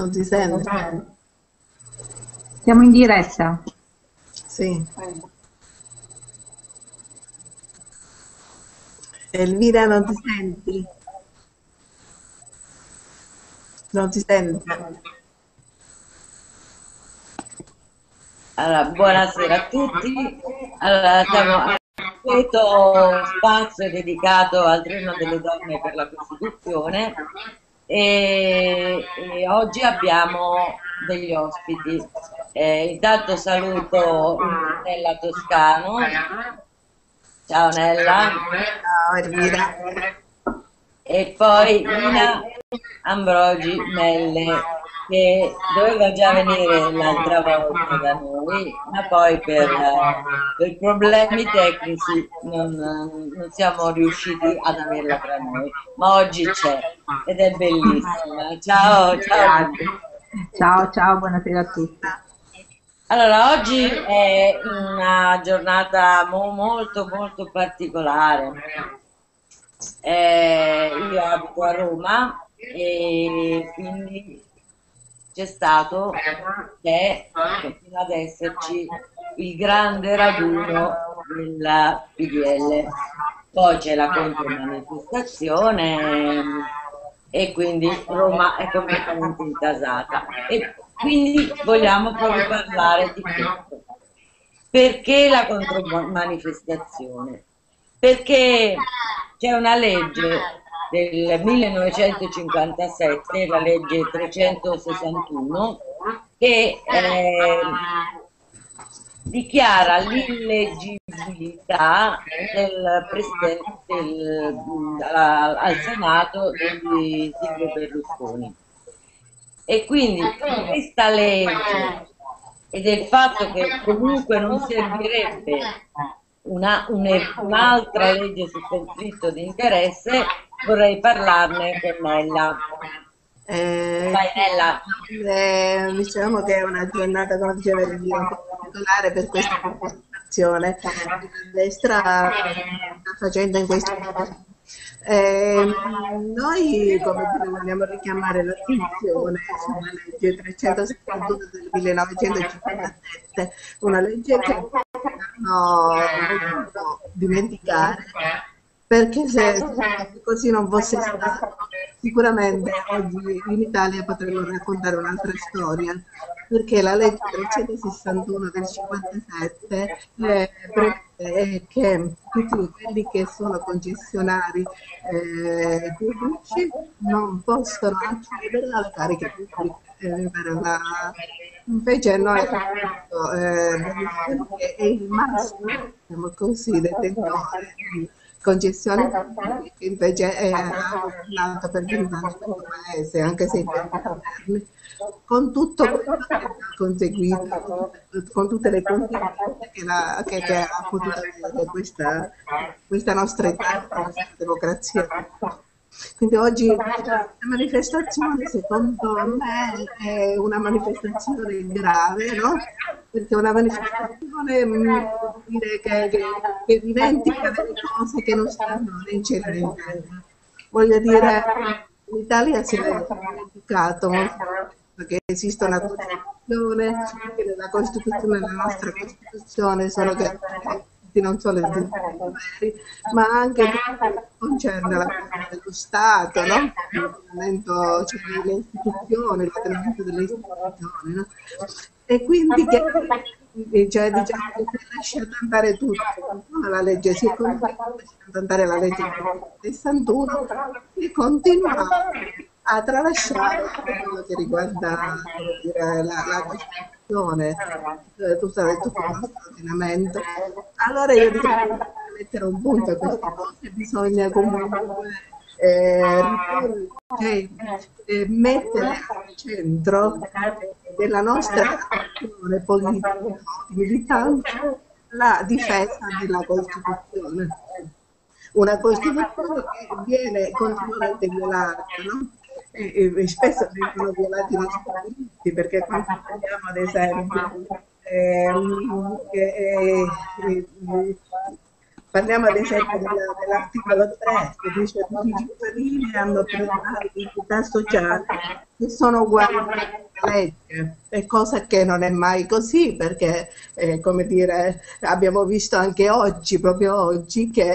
Non si sente? Siamo in diretta. Sì. Elvira, non ti senti? Non si sente? Allora, buonasera a tutti. Allora, siamo al consueto spazio dedicato al Treno delle Donne per la Costituzione e oggi abbiamo degli ospiti. Intanto saluto Nella Toscano. Ciao Nella. Ciao Elvira. E poi Ina Ambrogi Melle, che doveva già venire l'altra volta da noi, ma poi per problemi tecnici non siamo riusciti ad averla tra noi, ma oggi c'è ed è bellissima. Ciao, ciao. Ciao, buonasera a tutti. Allora, oggi è una giornata molto molto particolare. Io abito a Roma e quindi continua ad esserci il grande raduno della PDL. Poi c'è la contromanifestazione e quindi Roma è completamente intasata. E quindi vogliamo proprio parlare di questo. Perché la contromanifestazione? Perché c'è una legge del 1957, la legge 361, che dichiara l'illeggibilità del presidente al Senato di Silvio Berlusconi. E quindi questa legge e del fatto che comunque non servirebbe un'altra legge sul conflitto di interesse, vorrei parlarne con Nella. Vai Nella. Diciamo che è una giornata, come diceva Elvira, un po' particolare per questa manifestazione che la destra sta facendo in questo momento. Noi, come dire, vogliamo richiamare l'attenzione sulla legge 361 del 1957, una legge che hanno voluto dimenticare, perché se così non fosse stato, sicuramente oggi in Italia potremmo raccontare un'altra storia, perché la legge 361 del 57 prevede che tutti quelli che sono concessionari pubblici non possono accedere alle cariche pubbliche. Invece noi che è il massimo, diciamo così, detentore di concessioni pubbliche, che invece è nato per 20 anni in questo paese, anche se in tempi moderni, con tutto quello che ha conseguito, con tutte le conseguenze che ha potuto avere questa nostra Italia, questa democrazia. Quindi oggi la manifestazione, secondo me, è una manifestazione grave, no? Perché è una manifestazione dire, che dimentica delle cose che non stanno né in cielo né in terra. Voglio dire, l'Italia si è dimenticato che esiste una Costituzione, che nella Costituzione, nella nostra Costituzione, sono garantiti non solo i diritti veri, ma anche quello che concerne la funzione dello Stato, no? Cioè, le istituzioni, l'ordinamento delle istituzioni, no? E quindi cioè, diciamo che si è lasciato andare tutto, no? La legge si è lasciato andare la legge del 61 e continua a tralasciare quello che riguarda dire, la Costituzione, tutto il nostro ordinamento. Allora io dico che mettere un punto a queste cose bisogna comunque mettere al centro della nostra azione politica di militanza la difesa della Costituzione. Una Costituzione che viene continuamente violata, no? E spesso vengono violati i nostri diritti, perché quando parliamo ad esempio parliamo ad esempio dell'articolo 3 che dice che tutti i cittadini hanno plena identità sociale che sono uguali alla legge, è cosa che non è mai così, perché come dire, abbiamo visto anche oggi, proprio oggi, che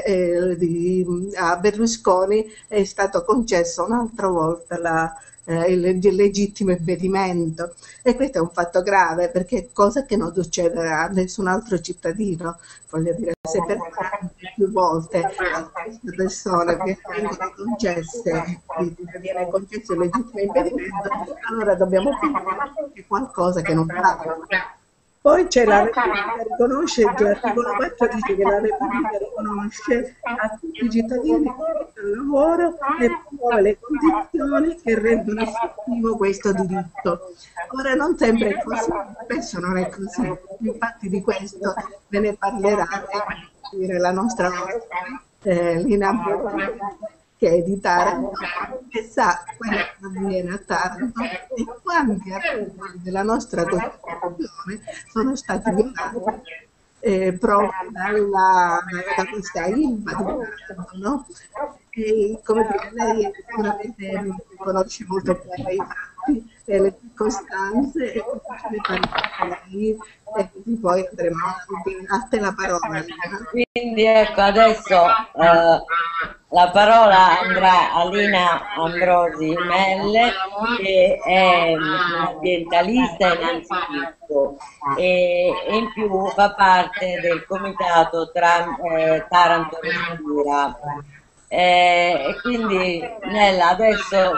a Berlusconi è stato concesso un'altra volta il legittimo impedimento, e questo è un fatto grave, perché è cosa che non succede a nessun altro cittadino. Voglio dire, se per più volte a queste persone vengono concesse, viene concesso il legittimo impedimento, allora dobbiamo pensare che è qualcosa che non va. Poi c'è la Repubblica, riconosce, l'articolo 4 dice che la Repubblica riconosce a tutti i cittadini il lavoro e promuove le condizioni che rendono effettivo questo diritto. Ora non sempre è così, spesso non è così, infatti di questo ve ne parlerà la nostra Lina Borghi, che è di Taranto, che sa quello che avviene a Taranto e quanti articoli della nostra Costituzione sono stati violati proprio da questa ILVA di Taranto, no? E, come dire, lei sicuramente conosce molto bene i fatti e le circostanze, e ce ne parlerà lei, e così poi andremo a te la parola. Quindi ecco, adesso la parola andrà a Lina Ambrosi Melle, che è un'ambientalista innanzitutto e in più fa parte del comitato Taranto Respira. E quindi Nella, adesso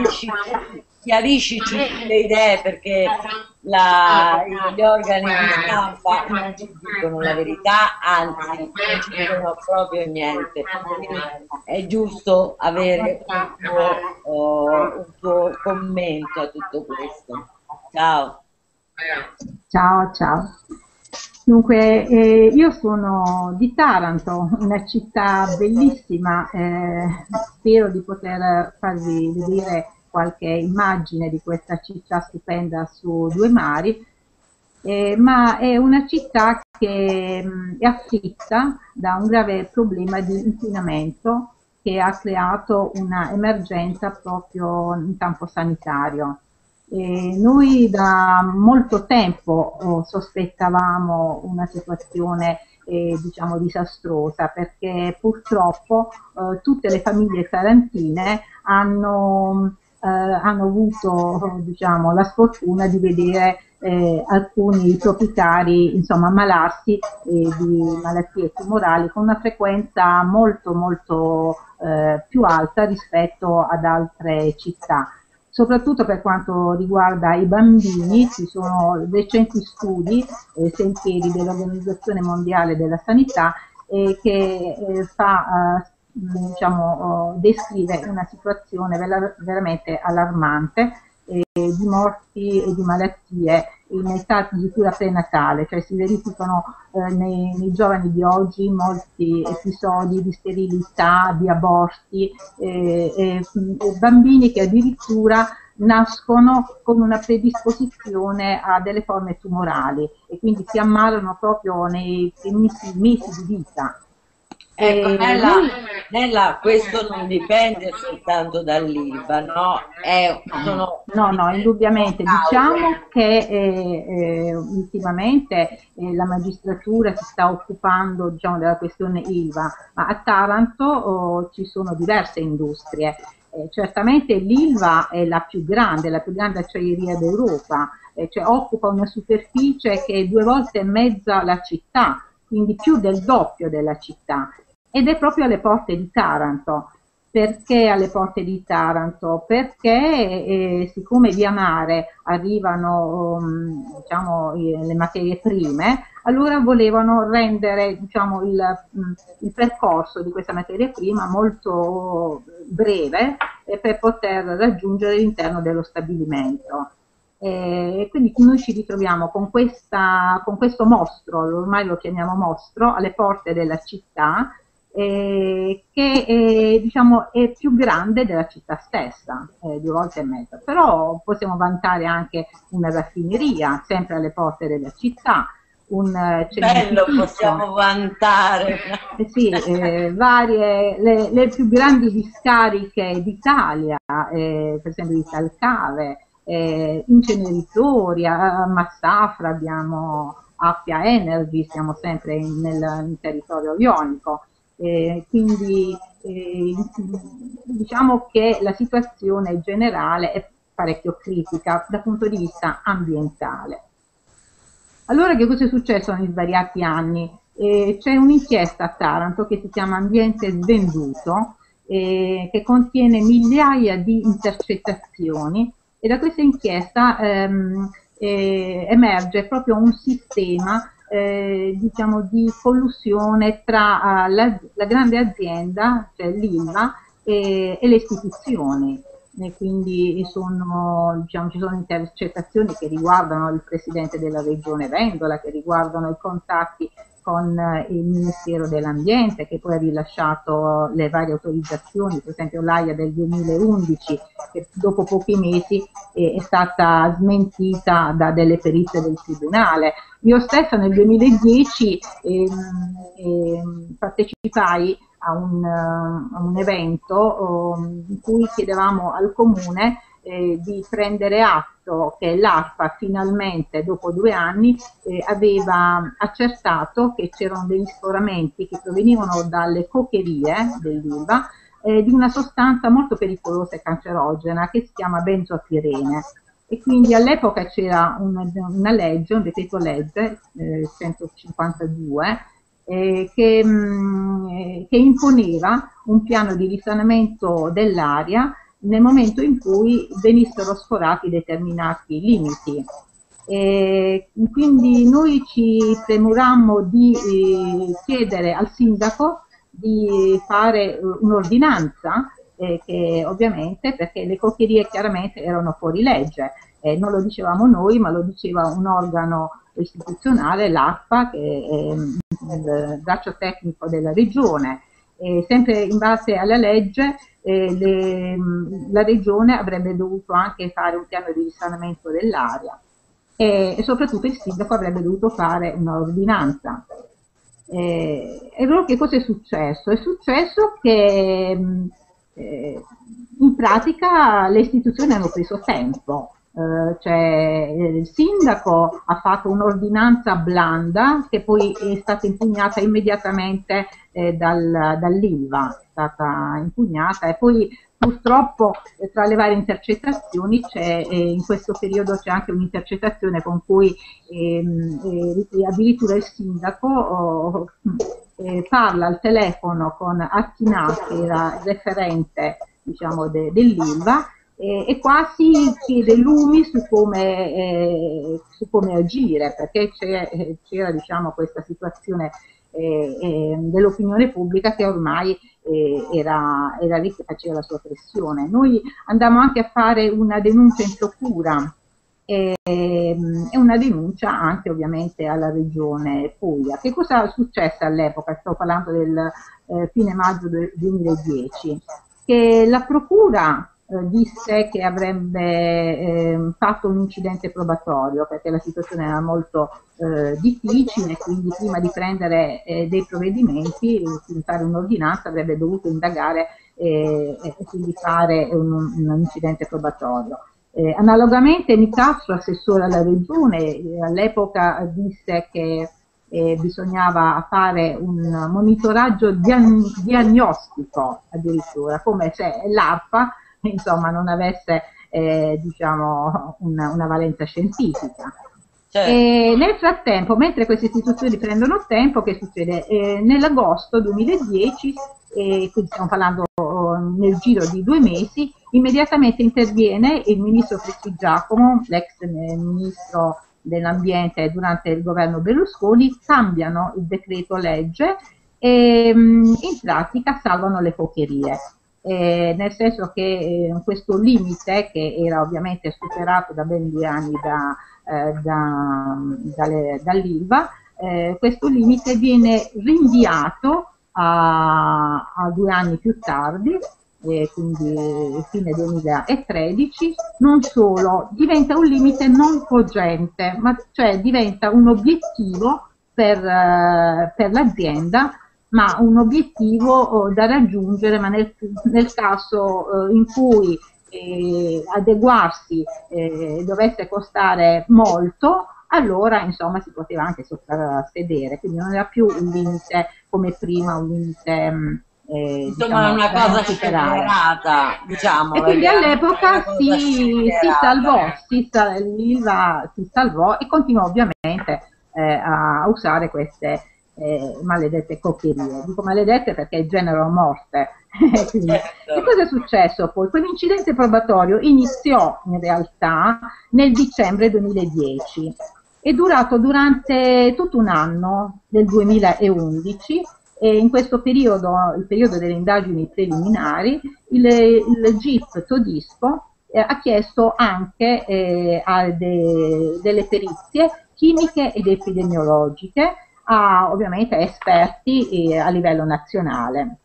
chiariscici le idee, perché gli organi di stampa non ci dicono la verità, anzi non ci dicono proprio niente. Quindi è giusto avere un tuo commento a tutto questo. Ciao. Ciao, ciao. Dunque, io sono di Taranto, una città bellissima, spero di poter farvi vedere qualche immagine di questa città stupenda su due mari, ma è una città che è afflitta da un grave problema di inquinamento che ha creato una emergenza proprio in campo sanitario. Noi da molto tempo sospettavamo una situazione diciamo disastrosa, perché purtroppo tutte le famiglie tarantine hanno avuto diciamo, la sfortuna di vedere alcuni proprietari insomma ammalarsi di malattie tumorali con una frequenza molto più alta rispetto ad altre città. Soprattutto per quanto riguarda i bambini, ci sono recenti studi, sentieri dell'Organizzazione Mondiale della Sanità, che diciamo, descrive una situazione veramente allarmante di morti e di malattie in età di cura prenatale, cioè si verificano nei giovani di oggi molti episodi di sterilità, di aborti, bambini che addirittura nascono con una predisposizione a delle forme tumorali e quindi si ammalano proprio nei primissimi mesi di vita. Ecco, Nella, questo non dipende soltanto dall'ILVA, no? No, indubbiamente. Diciamo che ultimamente la magistratura si sta occupando, diciamo, della questione ILVA, ma a Taranto ci sono diverse industrie. Certamente l'ILVA è la più grande acciaieria d'Europa, cioè occupa una superficie che è 2 volte e mezza la città, quindi più del doppio della città, ed è proprio alle porte di Taranto. Perché alle porte di Taranto? Perché siccome via mare arrivano diciamo, le materie prime, allora volevano rendere diciamo, il percorso di questa materia prima molto breve per poter raggiungere l'interno dello stabilimento. E quindi noi ci ritroviamo con questo mostro, ormai lo chiamiamo mostro, alle porte della città, che diciamo, è più grande della città stessa, 2 volte e mezza. Però possiamo vantare anche una raffineria, sempre alle porte della città, Bello, possiamo vantare. Sì, le più grandi discariche d'Italia, per esempio di Talcave, inceneritori, a Massafra abbiamo Appia Energy, siamo sempre nel territorio ionico, quindi diciamo che la situazione generale è parecchio critica dal punto di vista ambientale. Allora, che cosa è successo negli svariati anni? C'è un'inchiesta a Taranto che si chiama Ambiente Svenduto, che contiene migliaia di intercettazioni, e da questa inchiesta emerge proprio un sistema diciamo di collusione tra la grande azienda, cioè l'Ilva, e le istituzioni. E quindi diciamo, ci sono intercettazioni che riguardano il presidente della regione Vendola, che riguardano i contatti con il Ministero dell'Ambiente, che poi ha rilasciato le varie autorizzazioni, per esempio l'AIA del 2011, che dopo pochi mesi è stata smentita da delle perizie del Tribunale. Io stessa nel 2010 partecipai a un evento in cui chiedevamo al Comune di prendere atto che l'ARPA finalmente, dopo 2 anni, aveva accertato che c'erano degli sforamenti che provenivano dalle cokerie dell'Ilva di una sostanza molto pericolosa e cancerogena che si chiama benzopirene. E quindi all'epoca c'era una legge, un decreto legge 152, che imponeva un piano di risanamento dell'aria nel momento in cui venissero sforati determinati limiti. Quindi noi ci premurammo di chiedere al sindaco di fare un'ordinanza, che ovviamente, perché le cokerie chiaramente erano fuori legge, non lo dicevamo noi, ma lo diceva un organo istituzionale, l'ARPA, che è il braccio tecnico della regione. Sempre in base alla legge la regione avrebbe dovuto anche fare un piano di risanamento dell'area e soprattutto il sindaco avrebbe dovuto fare un'ordinanza. E allora che cosa è successo? È successo che in pratica le istituzioni hanno preso tempo. Cioè, il sindaco ha fatto un'ordinanza blanda che poi è stata impugnata immediatamente dall'Ilva, è stata impugnata, e poi purtroppo tra le varie intercettazioni in questo periodo c'è anche un'intercettazione con cui addirittura il sindaco parla al telefono con Achinà, che era il referente, diciamo, dell'Ilva, e quasi chiede lumi su come agire, perché c'era diciamo, questa situazione dell'opinione pubblica che ormai era lì che faceva la sua pressione. Noi andammo anche a fare una denuncia in procura e una denuncia anche ovviamente alla regione Puglia. Che cosa è successo all'epoca? Sto parlando del fine maggio del 2010, che la procura disse che avrebbe fatto un incidente probatorio perché la situazione era molto difficile, quindi prima di prendere dei provvedimenti, di fare un'ordinanza, avrebbe dovuto indagare e quindi fare un incidente probatorio. Analogamente Nicastro, assessore alla regione, all'epoca disse che bisognava fare un monitoraggio diagnostico addirittura, come se l'ARPA insomma non avesse diciamo una valenza scientifica. Certo. E nel frattempo, mentre queste istituzioni prendono tempo, che succede? Nell'agosto 2010, quindi stiamo parlando nel giro di 2 mesi, immediatamente interviene il ministro Prestigiacomo, l'ex ministro dell'ambiente durante il governo Berlusconi, cambiano il decreto legge e in pratica salvano le cokerie. Nel senso che questo limite, che era ovviamente superato da ben 2 anni dall'Ilva, questo limite viene rinviato a 2 anni più tardi, quindi fine 2013, non solo, diventa un limite non cogente, ma cioè diventa un obiettivo per l'azienda, ma un obiettivo da raggiungere, ma nel caso in cui adeguarsi dovesse costare molto, allora insomma si poteva anche soprassedere, quindi non era più un limite come prima, un limite Insomma, è diciamo, una da non cosa superare. scellerata, diciamo. E quindi all'epoca Scellerata. l'ILVA si salvò e continuò ovviamente a usare queste maledette coccherie. Dico maledette perché generano morte. Quindi, che Certo. cosa è successo poi? Quell'incidente probatorio iniziò in realtà nel dicembre 2010. È durato durante tutto un anno, nel 2011, e in questo periodo, il periodo delle indagini preliminari, il GIP Todisco ha chiesto anche delle perizie chimiche ed epidemiologiche a ovviamente esperti a livello nazionale.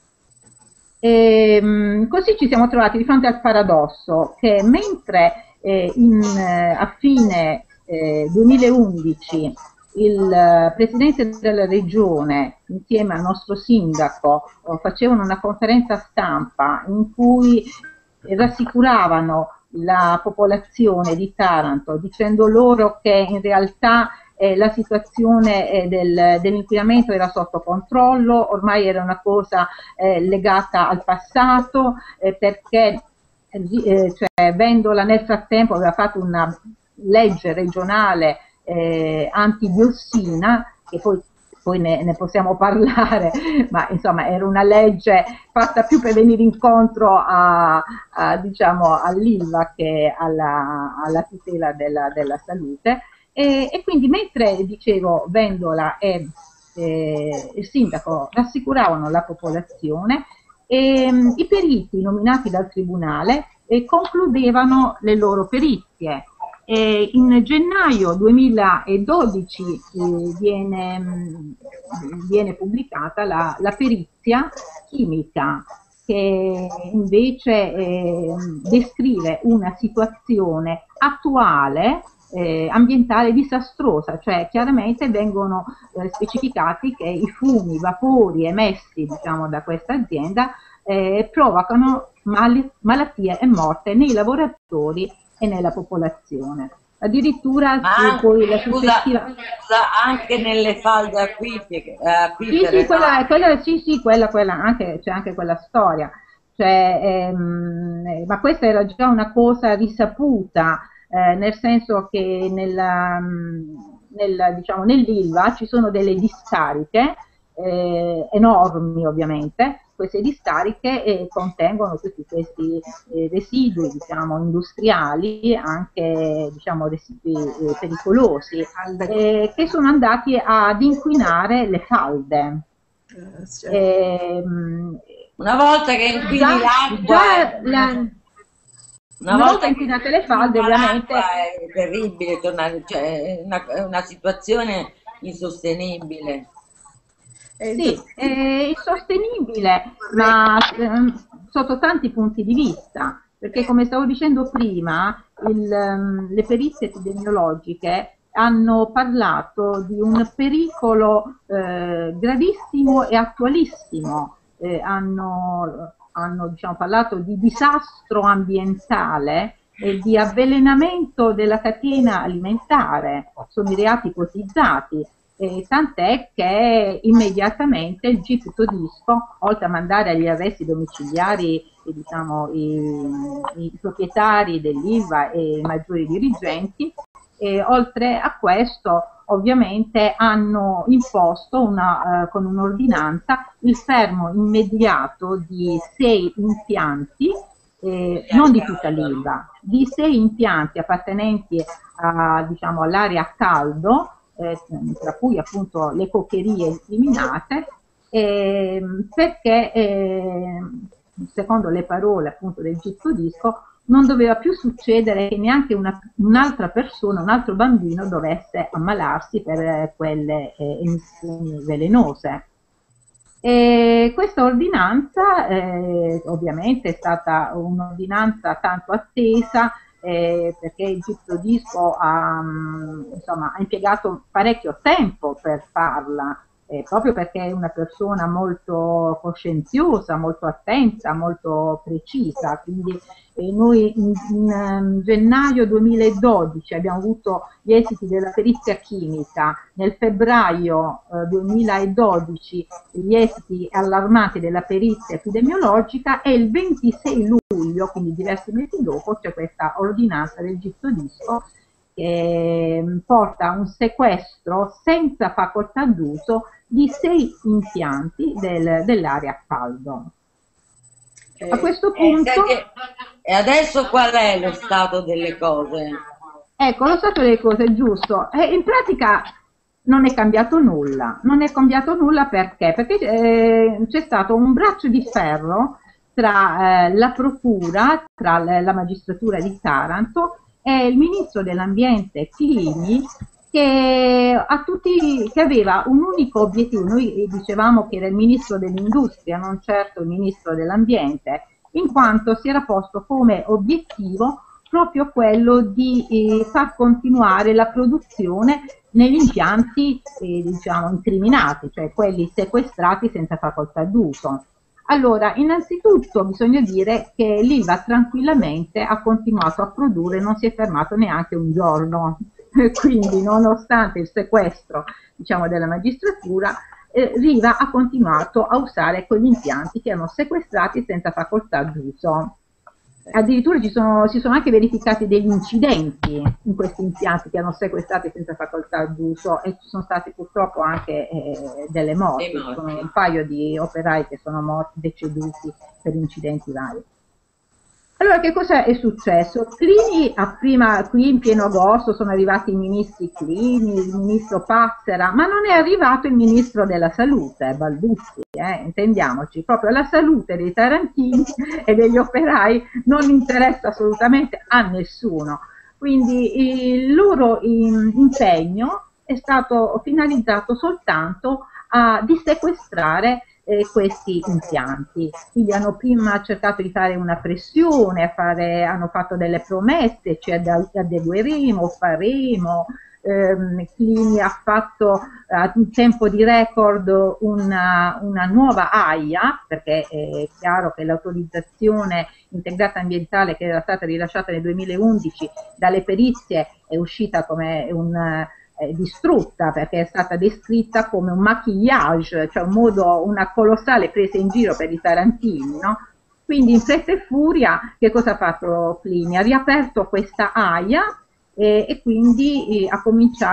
Così ci siamo trovati di fronte al paradosso che mentre a fine 2011 il presidente della regione insieme al nostro sindaco facevano una conferenza stampa in cui rassicuravano la popolazione di Taranto dicendo loro che in realtà la situazione dell'inquinamento era sotto controllo, ormai era una cosa legata al passato, perché cioè, Vendola nel frattempo aveva fatto una legge regionale antidiossina, che poi ne possiamo parlare, ma insomma era una legge fatta più per venire incontro diciamo, all'ILVA che alla tutela della salute. E quindi mentre, dicevo, Vendola e il sindaco rassicuravano la popolazione, i periti nominati dal tribunale concludevano le loro perizie. In gennaio 2012 viene pubblicata la perizia chimica che invece descrive una situazione attuale ambientale disastrosa, cioè chiaramente vengono specificati che i fumi, i vapori emessi diciamo, da questa azienda provocano malattie e morte nei lavoratori e nella popolazione. Addirittura poi la successiva... Scusa, anche nelle falde acquifere. Sì, quella anche, c'è anche quella storia. Cioè, ma questa era già una cosa risaputa, nel senso che diciamo, nell'ILVA ci sono delle discariche enormi ovviamente. Queste discariche contengono tutti questi residui diciamo, industriali, anche diciamo, residui pericolosi, che sono andati ad inquinare le falde. Una volta che inquini l'acqua, una volta inquinate le falde, ovviamente è terribile tornare, cioè è una situazione insostenibile. Sì, è insostenibile, ma sotto tanti punti di vista, perché come stavo dicendo prima, le perizie epidemiologiche hanno parlato di un pericolo gravissimo e attualissimo, hanno diciamo, parlato di disastro ambientale e di avvelenamento della catena alimentare, sono i reati ipotizzati. Tant'è che immediatamente il GIP Todisco, oltre a mandare agli arresti domiciliari diciamo, i proprietari dell'ILVA e i maggiori dirigenti, oltre a questo ovviamente hanno imposto con un'ordinanza il fermo immediato di 6 impianti, non di tutta l'ILVA, di 6 impianti appartenenti diciamo, all'area a caldo, tra cui appunto le coccherie incriminate, perché secondo le parole appunto del GIP Todisco non doveva più succedere che neanche un'altra persona, un altro bambino dovesse ammalarsi per quelle emissioni velenose. E questa ordinanza ovviamente è stata un'ordinanza tanto attesa, perché il Giftodisco insomma, ha impiegato parecchio tempo per farla, proprio perché è una persona molto coscienziosa, molto attenta, molto precisa. Quindi noi in gennaio 2012 abbiamo avuto gli esiti della perizia chimica, nel febbraio 2012 gli esiti allarmanti della perizia epidemiologica, e il 26 luglio, quindi diversi mesi dopo, c'è questa ordinanza del Giftodisco che porta a un sequestro senza facoltà d'uso di 6 impianti dell'area a caldo. A questo punto... E adesso qual è lo stato delle cose? Ecco, lo stato delle cose è giusto. In pratica non è cambiato nulla. Non è cambiato nulla perché? Perché c'è stato un braccio di ferro tra la procura, tra la magistratura di Taranto e il ministro dell'ambiente Clini, che aveva un unico obiettivo. Noi dicevamo che era il ministro dell'industria, non certo il ministro dell'ambiente, in quanto si era posto come obiettivo proprio quello di far continuare la produzione negli impianti diciamo incriminati, cioè quelli sequestrati senza facoltà d'uso. Allora, innanzitutto bisogna dire che l'Ilva tranquillamente ha continuato a produrre, non si è fermato neanche un giorno, quindi nonostante il sequestro, diciamo, della magistratura, Riva ha continuato a usare quegli impianti che erano sequestrati senza facoltà d'uso. Addirittura si sono anche verificati degli incidenti in questi impianti che erano sequestrati senza facoltà d'uso, e ci sono stati purtroppo anche delle morti. Ci sono un paio di operai che sono morti, deceduti per incidenti vari. Allora, che cosa è successo? Clini, qui in pieno agosto sono arrivati i ministri Clini, il ministro Passera, ma non è arrivato il ministro della salute, Balduzzi, intendiamoci. Proprio la salute dei tarantini e degli operai non interessa assolutamente a nessuno. Quindi il loro impegno è stato finalizzato soltanto a dissequestrare questi impianti. Quindi hanno prima cercato di fare una pressione, hanno fatto delle promesse, ci adegueremo, faremo. Clini ha fatto in tempo di record una nuova AIA, perché è chiaro che l'autorizzazione integrata ambientale che era stata rilasciata nel 2011 dalle perizie è uscita come distrutta, perché è stata descritta come un maquillage, cioè una colossale presa in giro per i tarantini, no? Quindi in fretta e furia che cosa ha fatto Clini? Ha riaperto questa AIA e quindi ha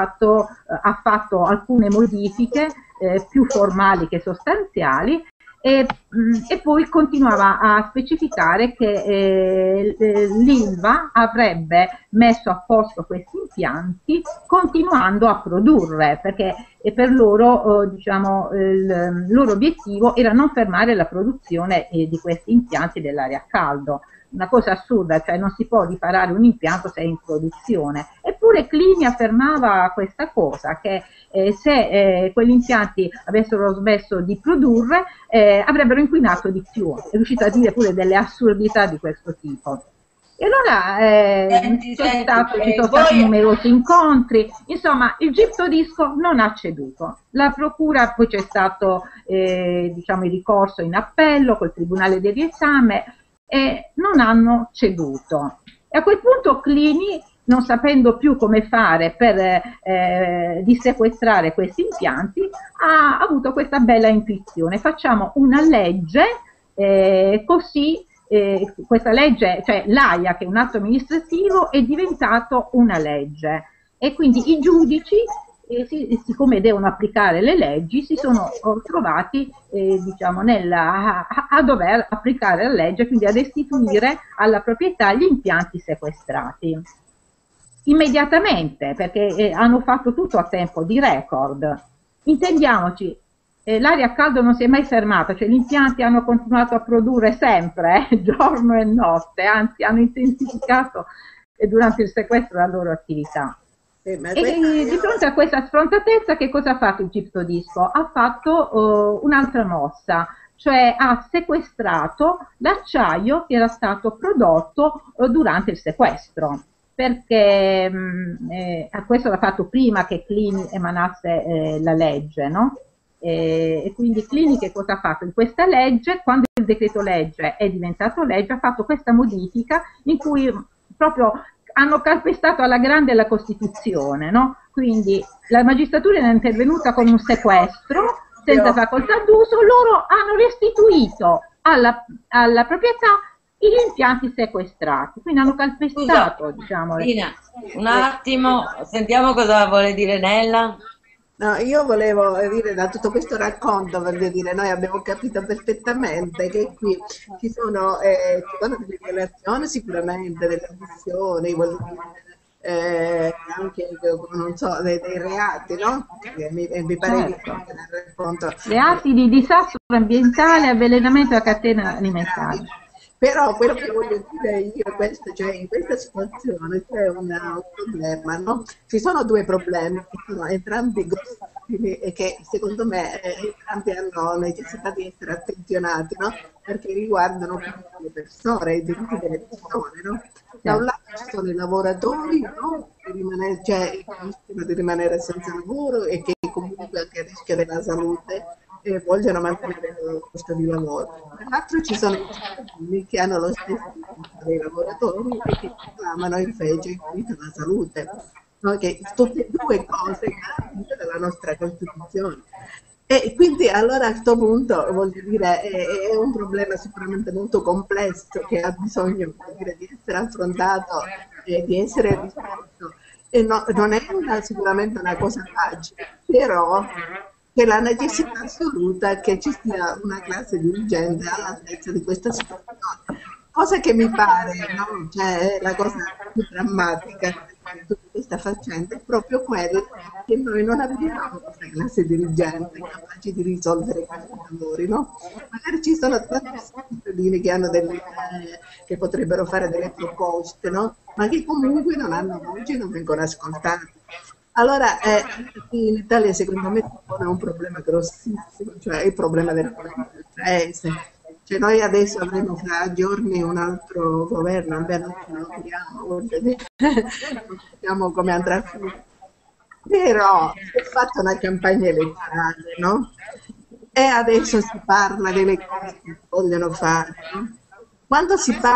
fatto alcune modifiche più formali che sostanziali, e poi continuava a specificare che l'Ilva avrebbe messo a posto questi impianti continuando a produrre, perché per loro diciamo, il loro obiettivo era non fermare la produzione di questi impianti dell'area a caldo. Una cosa assurda, cioè non si può riparare un impianto se è in produzione. Eppure Clini affermava questa cosa, che se quegli impianti avessero smesso di produrre avrebbero inquinato di più. È riuscito a dire pure delle assurdità di questo tipo. E allora ci sono stati numerosi incontri, insomma il Giftodisco non ha ceduto. La procura, poi c'è stato diciamo, il ricorso in appello col Tribunale del riesame, e non hanno ceduto. E a quel punto Clini, non sapendo più come fare per dissequestrare questi impianti, ha avuto questa bella intuizione: facciamo una legge, così questa legge, cioè l'AIA, che è un atto amministrativo, è diventato una legge, e quindi i giudici, siccome devono applicare le leggi, si sono trovati diciamo, a dover applicare la legge, quindi a restituire alla proprietà gli impianti sequestrati immediatamente, perché hanno fatto tutto a tempo di record. Intendiamoci, l'area a caldo non si è mai fermata, cioè gli impianti hanno continuato a produrre sempre, giorno e notte, anzi hanno intensificato durante il sequestro la loro attività. Ma E questa di fronte a questa sfrontatezza, che cosa ha fatto il Ciptodisco? Ha fatto un'altra mossa, cioè ha sequestrato l'acciaio che era stato prodotto durante il sequestro, perché questo l'ha fatto prima che Clini emanasse la legge, no? E quindi Clini che cosa ha fatto? In questa legge, quando il decreto legge è diventato legge, ha fatto questa modifica in cui proprio hanno calpestato alla grande la Costituzione, no? Quindi la magistratura è intervenuta con un sequestro senza facoltà d'uso, loro hanno restituito alla proprietà gli impianti sequestrati, quindi hanno calpestato, Scusa, diciamo. Tina, un attimo, sentiamo cosa vuole dire Nella. No, io volevo dire da tutto questo racconto, voglio dire, noi abbiamo capito perfettamente che qui ci sono delle violazioni sicuramente, delle abusioni, voglio dire, anche, non so, dei reati, no? Che mi pare di Certo. tenere conto. Reati di disastro ambientale e avvelenamento della catena alimentare. Però quello che voglio dire io è questo, cioè in questa situazione c'è un problema, no? Ci sono due problemi che sono entrambi grossissimi e che secondo me entrambi hanno necessità di essere attenzionati, no? Perché riguardano le persone, i diritti delle persone, no? Da un lato ci sono i lavoratori, no? Cioè, che rischiano di rimanere senza lavoro e che comunque anche rischiano della salute e vogliono mantenere il posto di lavoro. Dall'altro ci sono i cittadini che hanno lo stesso diritto dei lavoratori e che reclamano invece il diritto alla salute, no? Che tutte e due cose garantite dalla nostra Costituzione. E quindi allora a questo punto voglio dire è un problema sicuramente molto complesso che ha bisogno, voglio dire, di essere affrontato e di essere risolto. E non è sicuramente una cosa facile, però c'è la necessità assoluta che ci sia una classe dirigente all'altezza di questa situazione. Cosa che mi pare, no? Cioè, la cosa più drammatica di tutta questa faccenda è proprio quella che noi non abbiamo questa classe dirigente capace di risolvere questi lavori, no? Magari ci sono tanti cittadini che hanno che potrebbero fare delle proposte, no? Ma che comunque non hanno voce e non vengono ascoltati. Allora, in Italia secondo me si pone un problema grossissimo, cioè il problema del paese. Cioè noi adesso avremo fra giorni un altro governo, almeno non ce lo auguriamo, voglio dire, non sappiamo come andrà a finire. Però si è fatta una campagna elettorale, no? E adesso si parla delle cose che vogliono fare, no? Quando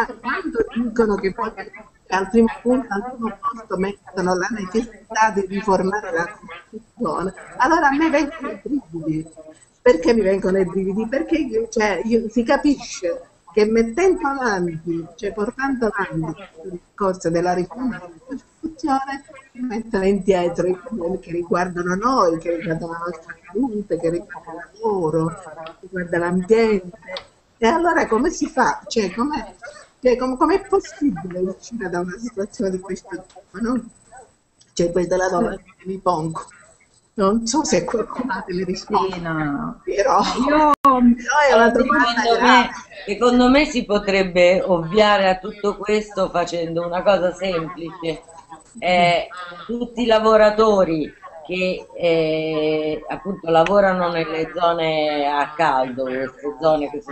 dicono che vogliono, al primo posto mettono la necessità di riformare la Costituzione, allora a me vengono i brividi. Perché mi vengono i brividi? Perché si capisce che mettendo avanti, cioè portando avanti il discorso della riforma della Costituzione, si mettono indietro i problemi che riguardano noi, che riguardano la nostra salute, che riguardano il lavoro, che riguarda l'ambiente. E allora come si fa? Com'è possibile uscire da una situazione di questo tipo, no? Cioè, questa è la domanda che mi pongo. Non so se qualcuno ha delle risposte, Sì, no. però Io è una domanda grave. Secondo me si potrebbe ovviare a tutto questo facendo una cosa semplice. Tutti i lavoratori che appunto lavorano nelle zone a caldo, queste zone che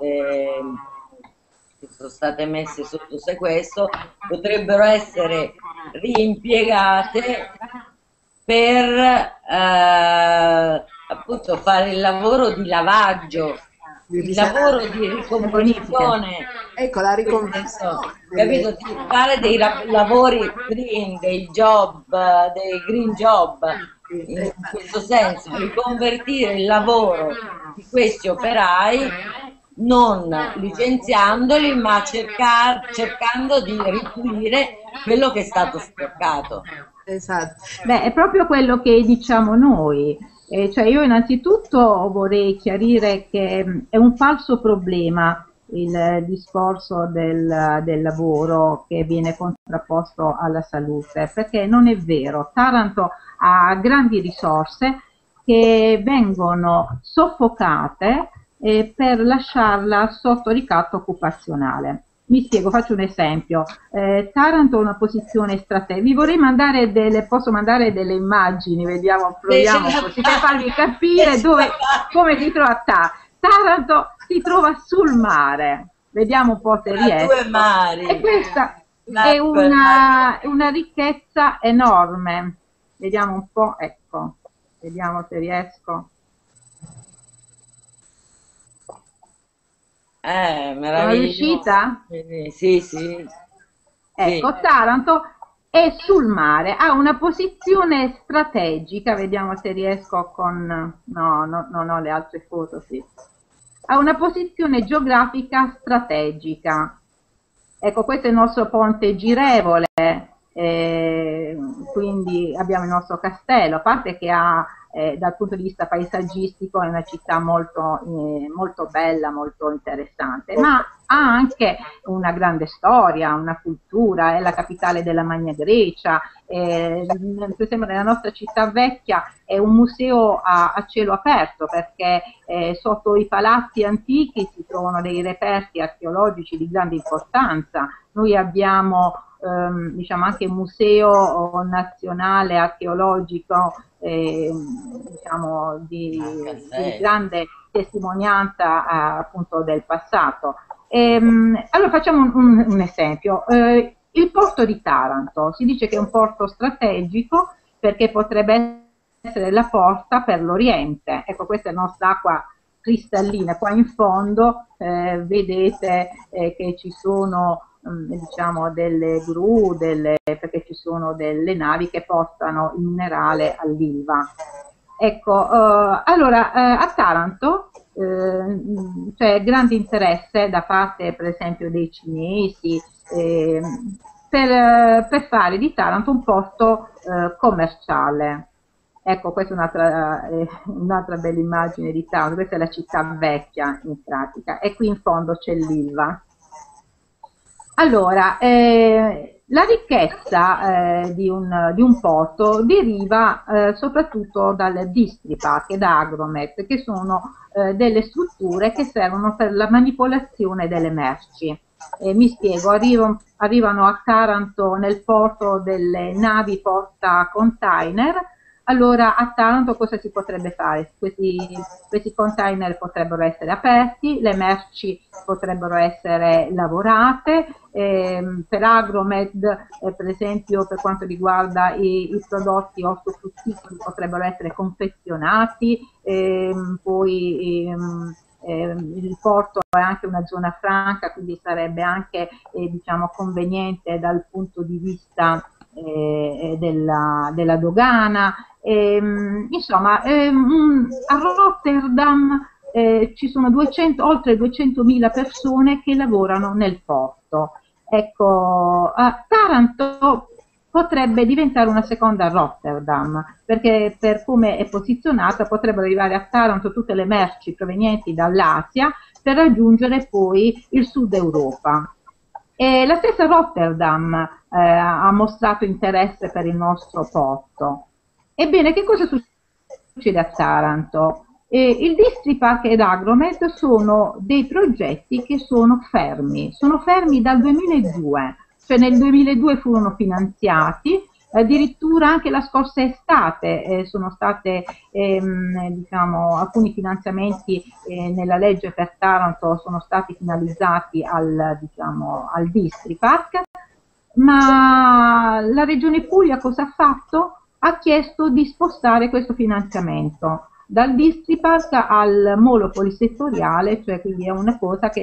sono state messe sotto sequestro, potrebbero essere riimpiegate per appunto fare il lavoro di lavaggio, il lavoro di ricomposizione, ecco la riconversione, capito? Di fare dei lavori green, dei job, dei green job, in questo senso, riconvertire il lavoro di questi operai non licenziandoli, ma cercando di ripulire quello che è stato sporcato. Esatto. Beh, è proprio quello che diciamo noi. Cioè io innanzitutto vorrei chiarire che è un falso problema il discorso del lavoro che viene contrapposto alla salute, perché non è vero. Taranto ha grandi risorse che vengono soffocate per lasciarla sotto ricatto occupazionale. Mi spiego, faccio un esempio. Taranto ha una posizione strategica. Vi vorrei mandare posso mandare delle immagini, vediamo, proviamo così per farvi capire come si trova Taranto si trova sul mare. Vediamo un po' se riesco. Due mari. E questa è una ricchezza enorme. Vediamo un po', ecco, vediamo se riesco. Meraviglioso. Sono riuscita? Sì, sì. Ecco, Sì. Taranto è sul mare, ha una posizione strategica, vediamo se riesco con... No, non ho le altre foto, sì. Ha una posizione geografica strategica. Ecco, questo è il nostro ponte girevole, quindi abbiamo il nostro castello, a parte che ha, dal punto di vista paesaggistico, è una città molto, molto bella, molto interessante, ma ha anche una grande storia, una cultura, è la capitale della Magna Grecia, per esempio nella nostra città vecchia è un museo a cielo aperto, perché sotto i palazzi antichi si trovano dei reperti archeologici di grande importanza. Noi abbiamo diciamo anche un museo nazionale archeologico diciamo di grande testimonianza appunto del passato. Allora facciamo un esempio. Il porto di Taranto, si dice che è un porto strategico perché potrebbe essere la porta per l'Oriente. Ecco, questa è la nostra acqua cristallina. Qua in fondo vedete che ci sono diciamo delle gru, perché ci sono delle navi che portano il minerale all'Ilva. Ecco, allora a Taranto c'è grande interesse da parte per esempio dei cinesi per fare di Taranto un porto commerciale. Ecco, questa è un'altra bella immagine di Taranto, questa è la città vecchia in pratica, e qui in fondo c'è l'Ilva. Allora, la ricchezza di un porto deriva soprattutto dal Distripark e da Agromet, che sono delle strutture che servono per la manipolazione delle merci. Mi spiego, arrivano a Taranto nel porto delle navi porta container. Allora a Taranto cosa si potrebbe fare? Questi container potrebbero essere aperti, le merci potrebbero essere lavorate, per Agromed per esempio per quanto riguarda i prodotti ortofrutticoli potrebbero essere confezionati, poi il porto è anche una zona franca, quindi sarebbe anche diciamo conveniente dal punto di vista della dogana. Insomma, a Rotterdam ci sono oltre 200.000 persone che lavorano nel porto. Ecco, Taranto potrebbe diventare una seconda Rotterdam, perché per come è posizionata potrebbero arrivare a Taranto tutte le merci provenienti dall'Asia per raggiungere poi il sud Europa. E la stessa Rotterdam ha mostrato interesse per il nostro porto. Ebbene, che cosa succede a Taranto? Il Distripark ed Agromet sono dei progetti che sono fermi dal 2002, cioè nel 2002 furono finanziati, addirittura anche la scorsa estate sono state diciamo, alcuni finanziamenti nella legge per Taranto sono stati finalizzati diciamo, al Distripark, ma la Regione Puglia cosa ha fatto? Ha chiesto di spostare questo finanziamento dal Distripark al molo polisettoriale, cioè quindi è una cosa che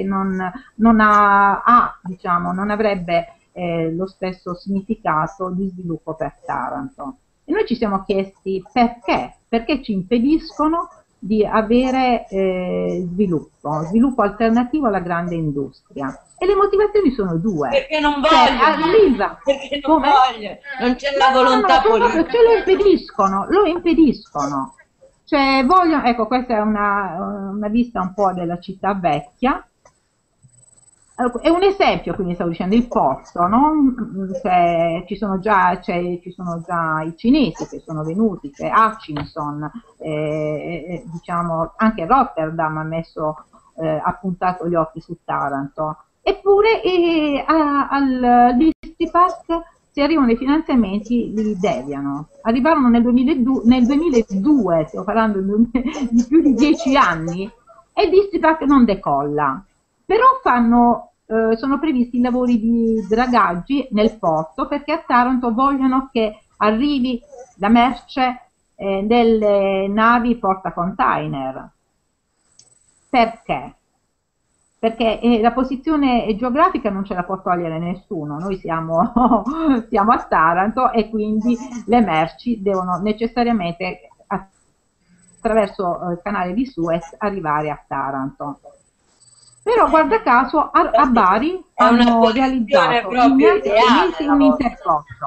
diciamo, non avrebbe lo stesso significato di sviluppo per Taranto. E noi ci siamo chiesti perché ci impediscono di avere sviluppo alternativo alla grande industria. E le motivazioni sono due. Perché non vogliono, perché non vogliono, non c'è la volontà politica. Ce lo impediscono. Cioè vogliono, ecco, questa è una vista un po' della città vecchia. È un esempio, quindi stavo dicendo, il porto, no? Ci sono già i cinesi che sono venuti, c'è Hutchinson, diciamo, anche Rotterdam ha puntato gli occhi su Taranto. Eppure all'Istipac, se arrivano i finanziamenti, li deviano. Arrivarono nel 2002, stiamo parlando di più di 10 anni, e l'Istipac non decolla. Però sono previsti i lavori di dragaggi nel porto, perché a Taranto vogliono che arrivi la merce delle navi portacontainer. Perché? Perché la posizione geografica non ce la può togliere nessuno, noi siamo a Taranto e quindi le merci devono necessariamente attraverso il canale di Suez arrivare a Taranto. Però guarda caso a Bari hanno realizzato in mesi un intercorso.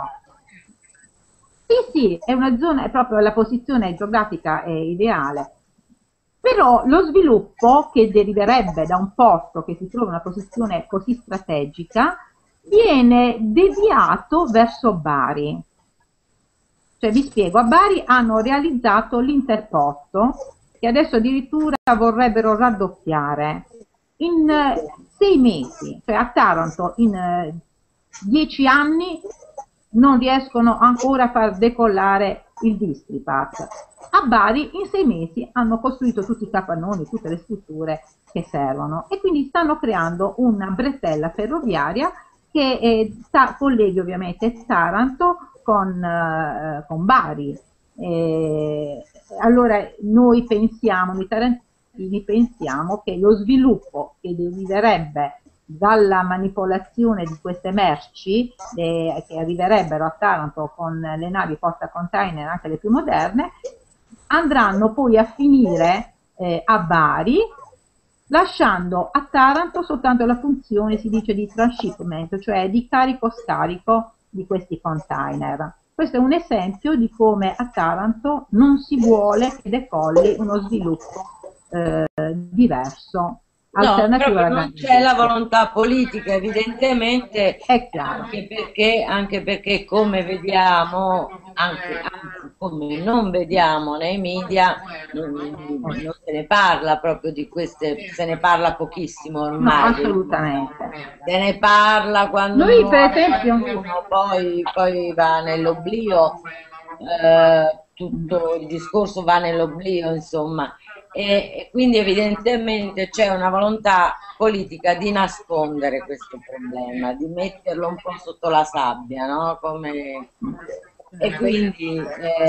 Sì, è una zona, è proprio la posizione geografica è ideale. Però lo sviluppo che deriverebbe da un porto che si trova in una posizione così strategica viene deviato verso Bari. Cioè vi spiego, a Bari hanno realizzato l'interporto che adesso addirittura vorrebbero raddoppiare in 6 mesi, cioè a Taranto in 10 anni non riescono ancora a far decollare il Distripac. A Bari in 6 mesi hanno costruito tutti i capannoni, tutte le strutture che servono e quindi stanno creando una bretella ferroviaria che colleghi ovviamente Taranto con Bari. Allora noi tarantini pensiamo che lo sviluppo che deriverebbe dalla manipolazione di queste merci che arriverebbero a Taranto con le navi portacontainer, anche le più moderne, andranno poi a finire a Bari, lasciando a Taranto soltanto la funzione, si dice, di transshipment, cioè di carico-scarico di questi container. Questo è un esempio di come a Taranto non si vuole che decolli uno sviluppo diverso. No, proprio non c'è la volontà politica, evidentemente, è chiaro. Anche perché come vediamo, anzi, come non vediamo nei media, non se ne parla proprio di queste, se ne parla pochissimo ormai. No, assolutamente. Se ne parla quando noi, per esempio, poi va nell'oblio, tutto il discorso va nell'oblio, insomma. E quindi evidentemente c'è una volontà politica di nascondere questo problema, di metterlo un po' sotto la sabbia, no? E quindi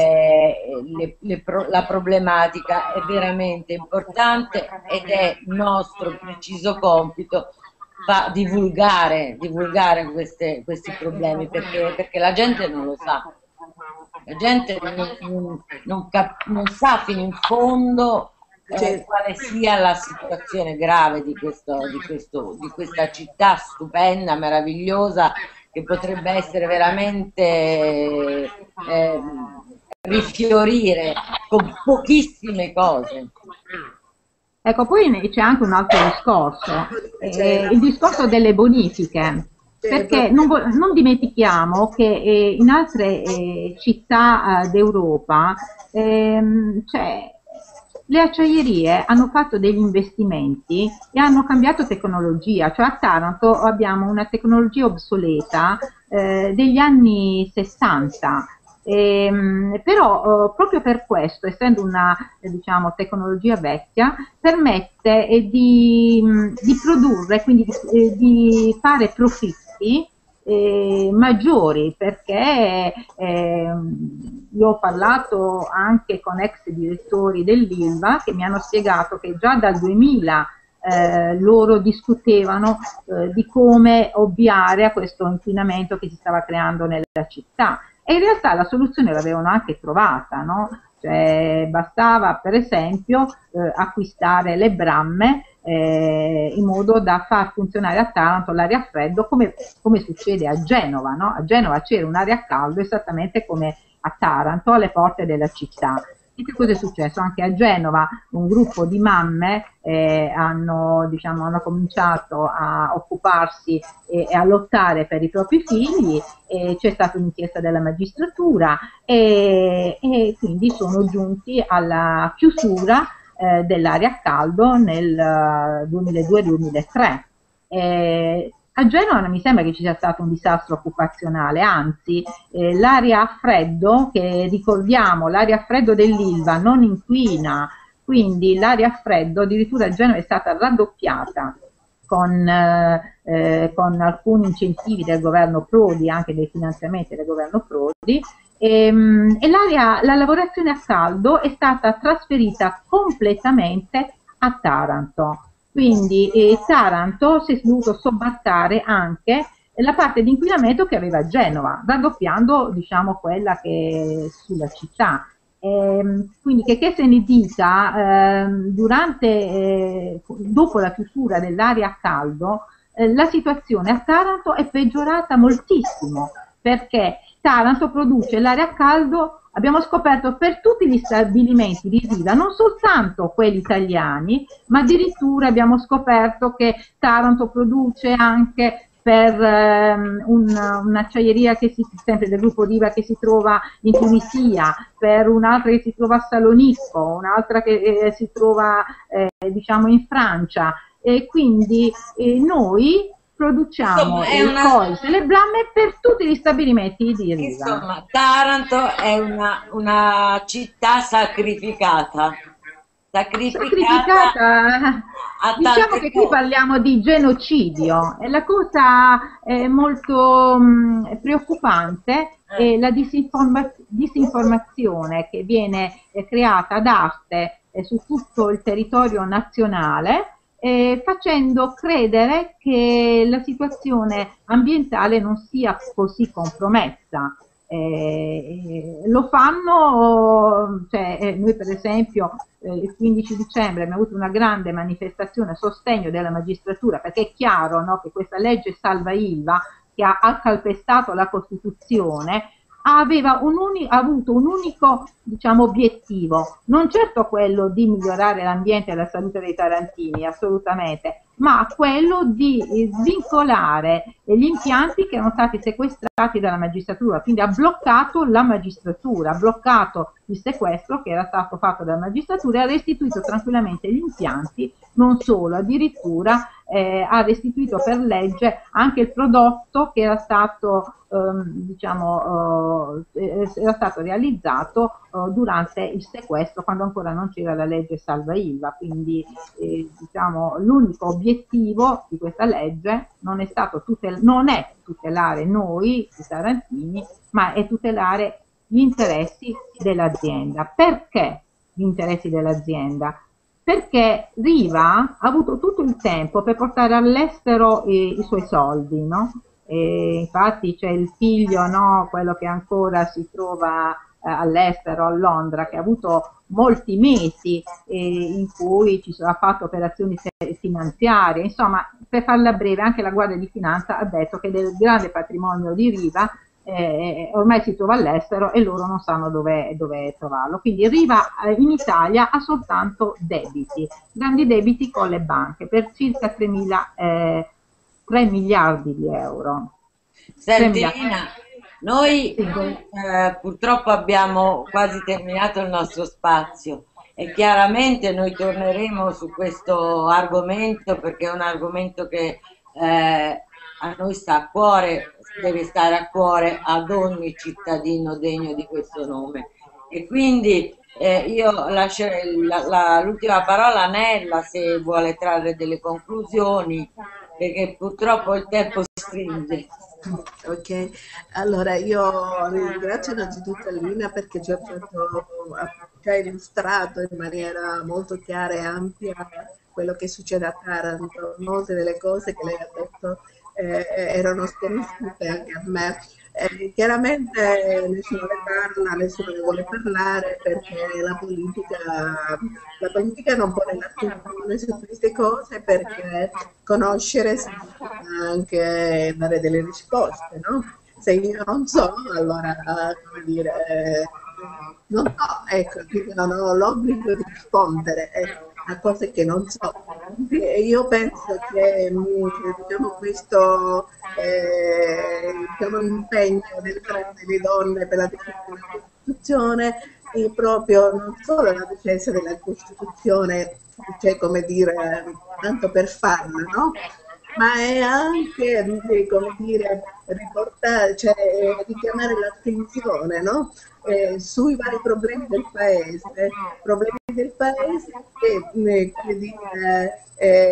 la problematica è veramente importante ed è nostro preciso compito divulgare questi problemi perché la gente non lo sa. La gente non sa fino in fondo quale sia la situazione grave di questa città stupenda, meravigliosa, che potrebbe essere veramente rifiorire con pochissime cose. Ecco, poi c'è anche un altro discorso, il discorso delle bonifiche. Perché non dimentichiamo che in altre città d'Europa le acciaierie hanno fatto degli investimenti e hanno cambiato tecnologia, cioè a Taranto abbiamo una tecnologia obsoleta degli anni 60. Però proprio per questo, essendo una diciamo, tecnologia vecchia, permette di produrre, quindi di fare profitti maggiori, perché io ho parlato anche con ex direttori dell'Ilva che mi hanno spiegato che già dal 2000 loro discutevano di come ovviare a questo inquinamento che si stava creando nella città. E in realtà la soluzione l'avevano anche trovata, no? Cioè, bastava per esempio acquistare le bramme in modo da far funzionare a Taranto l'aria a freddo come succede a Genova, no? A Genova c'era un'aria a caldo esattamente come a Taranto, alle porte della città. E che cosa è successo? Anche a Genova un gruppo di mamme hanno cominciato a occuparsi e a lottare per i propri figli, c'è stata un'inchiesta della magistratura e quindi sono giunti alla chiusura dell'aria a caldo nel 2002-2003. A Genova non mi sembra che ci sia stato un disastro occupazionale, anzi l'aria a freddo, che ricordiamo, l'aria a freddo dell'Ilva non inquina, quindi l'aria a freddo addirittura a Genova è stata raddoppiata con alcuni incentivi del governo Prodi, anche dei finanziamenti del governo Prodi, la lavorazione a caldo è stata trasferita completamente a Taranto. Quindi Taranto si è dovuto sobbarcare anche la parte di inquinamento che aveva Genova, raddoppiando, diciamo, quella che è sulla città. Quindi che se ne dica, dopo la chiusura dell'area a caldo, la situazione a Taranto è peggiorata moltissimo, perché Taranto produce l'aria a caldo, abbiamo scoperto, per tutti gli stabilimenti di Riva, non soltanto quelli italiani, ma addirittura abbiamo scoperto che Taranto produce anche per un'acciaieria sempre del gruppo Riva che si trova in Tunisia, per un'altra che si trova a Salonicco, un'altra che si trova diciamo in Francia, e quindi noi produciamo cose, le blamme per tutti gli stabilimenti di Riva. Insomma, Taranto è una città sacrificata. Diciamo che qui parliamo di genocidio, e la cosa molto preoccupante è la disinformazione che viene creata ad arte su tutto il territorio nazionale, facendo credere che la situazione ambientale non sia così compromessa. Lo fanno, cioè, noi per esempio il 15 dicembre abbiamo avuto una grande manifestazione a sostegno della magistratura, perché è chiaro, no, che questa legge Salva Ilva, che ha calpestato la Costituzione, aveva avuto un unico, diciamo, obiettivo, non certo quello di migliorare l'ambiente e la salute dei tarantini, assolutamente, ma quello di svincolare gli impianti che erano stati sequestrati dalla magistratura, quindi ha bloccato la magistratura, ha bloccato il sequestro che era stato fatto dalla magistratura e ha restituito tranquillamente gli impianti, non solo, addirittura ha restituito per legge anche il prodotto che era stato era stato realizzato durante il sequestro, quando ancora non c'era la legge Salva Ilva. Quindi diciamo, l'unico obiettivo di questa legge non è tutelare noi, i tarantini, ma è tutelare gli interessi dell'azienda. Perché gli interessi dell'azienda? Perché Riva ha avuto tutto il tempo per portare all'estero i suoi soldi, no? Infatti c'è il figlio, no, quello che ancora si trova all'estero, a Londra, che ha avuto molti mesi in cui ha fatto operazioni finanziarie. Insomma, per farla breve, anche la Guardia di Finanza ha detto che del grande patrimonio di Riva ormai si trova all'estero e loro non sanno dove trovarlo. Quindi Riva in Italia ha soltanto debiti, grandi debiti con le banche per circa 3 miliardi di euro. Senti Lina, noi purtroppo abbiamo quasi terminato il nostro spazio e chiaramente noi torneremo su questo argomento, perché è un argomento che a noi sta a cuore, deve stare a cuore ad ogni cittadino degno di questo nome. E quindi io lascerei l'ultima parola a Nella, se vuole trarre delle conclusioni, perché purtroppo il tempo stringe. Ok, allora io ringrazio innanzitutto Lina perché ci ha illustrato in maniera molto chiara e ampia quello che succede a Taranto. Molte delle cose che lei ha detto erano sconosciute anche a me. Chiaramente nessuno ne parla, nessuno ne vuole parlare, perché la politica non pone l'attenzione su queste cose, perché conoscere significa anche dare delle risposte, no? Se io non so, allora, come dire, non so, ecco, quindi non ho l'obbligo di rispondere a cose che non so. Io penso che diciamo, questo diciamo, impegno delle donne per la difesa della Costituzione è proprio non solo la difesa della Costituzione, cioè come dire, tanto per farla, no? ma è anche, come dire, riportare, cioè, richiamare l'attenzione, no? Sui vari problemi del paese che, come dire,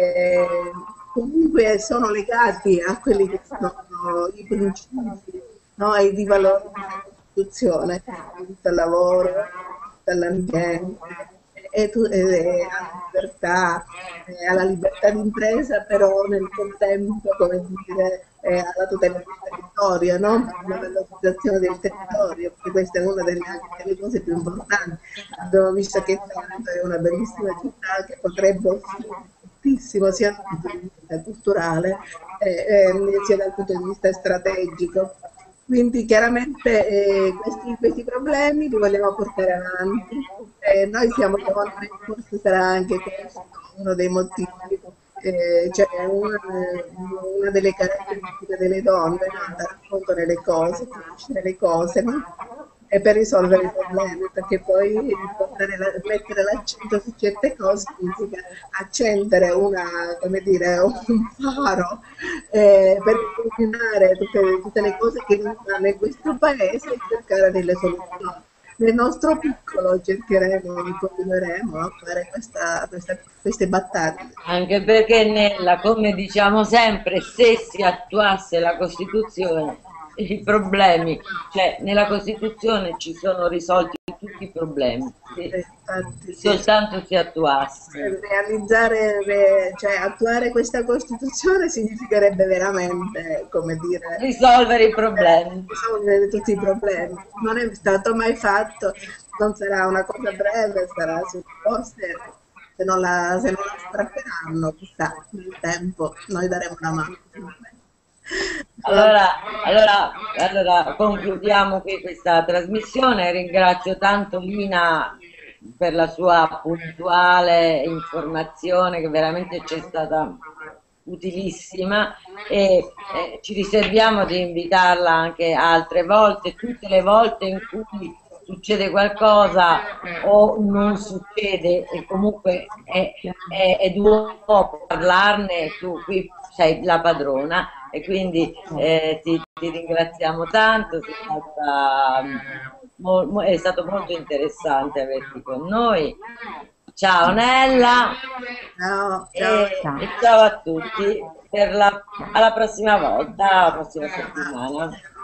comunque sono legati a quelli che sono i principi, no? E i valori della Costituzione, diritto al lavoro, diritto all'ambiente, alla libertà, alla libertà d'impresa, però nel contempo, come dire, alla tutela del territorio, no? Alla valorizzazione del territorio, perché questa è una anche delle cose più importanti. Abbiamo visto che Taranto è una bellissima città che potrebbe offrire tantissimo sia dal punto di vista culturale sia dal punto di vista strategico. Quindi chiaramente questi problemi li vogliamo portare avanti. Noi siamo donne, forse sarà anche questo uno dei motivi, cioè una delle caratteristiche delle donne, no? Andare a fondo nelle cose, conoscere le cose, no? E per risolvere i problemi, perché poi mettere l'accento su certe cose significa accendere come dire, un faro per illuminare tutte le cose che non vanno in questo paese e cercare delle soluzioni. Nel nostro piccolo cercheremo e continueremo a fare queste battaglie. Anche perché come diciamo sempre, se si attuasse la Costituzione, i problemi, cioè nella Costituzione ci sono risolti tutti i problemi, se Infatti, sì, soltanto si attuasse. cioè attuare questa Costituzione significherebbe veramente, come dire, Risolvere i problemi. risolvere tutti i problemi. Non è stato mai fatto, non sarà una cosa breve, sarà supposte, se non la strapperanno, chissà, nel tempo noi daremo una mano. Allora concludiamo qui questa trasmissione. Ringrazio tanto Lina per la sua puntuale informazione che veramente ci è stata utilissima e ci riserviamo di invitarla anche altre volte, tutte le volte in cui succede qualcosa o non succede e comunque è d'uomo parlarne, tu qui sei la padrona e quindi ti ringraziamo tanto, è stato molto interessante averti con noi. Ciao Nella Ciao, ciao. e ciao a tutti alla prossima volta, la prossima settimana.